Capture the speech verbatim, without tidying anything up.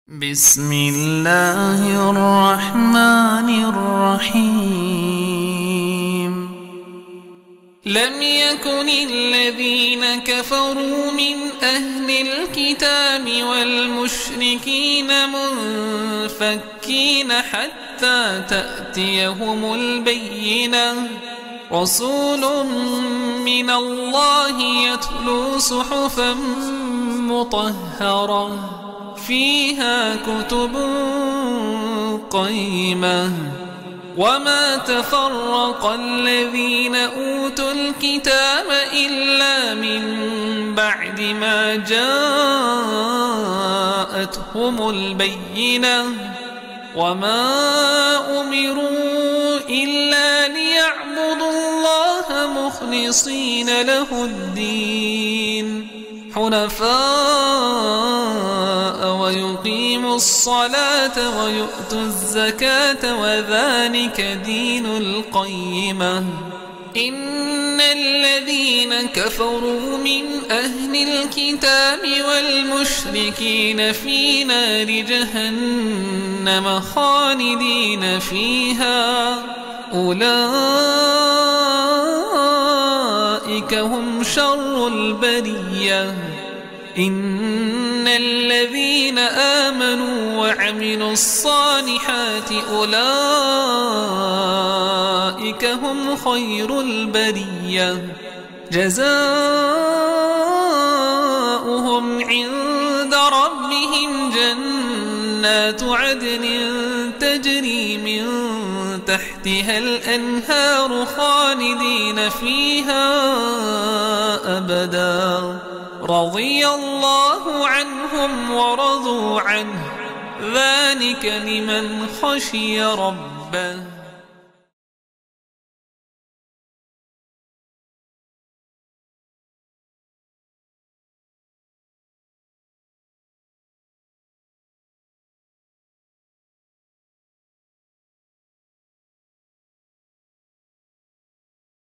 بسم الله الرحمن الرحيم. لم يكن الذين كفروا من أهل الكتاب والمشركين منفكين حتى تأتيهم البينة، رسول من الله يتلو صحفا مطهرة فيها كتب قيمة. وما تفرق الذين أوتوا الكتاب إلا من بعد ما جاءتهم البينة، وما أمروا إلا ليعبدوا الله مخلصين له الدين حنفاء ويقيموا الصلاة ويؤتوا الزكاة وذلك دين القيمة. إن الذين كفروا من أهل الكتاب والمشركين في نار جهنم خالدين فيها، أولئك هم شر البرية. إن الذين آمنوا وعملوا الصالحات أولئك هم خير البرية، جزاؤهم عند ربهم جنات عدن تجري من تحتها الأنهار خالدين فيها أبدا، رضي الله عنهم ورضوا عنه، ذلك لمن خشي ربه.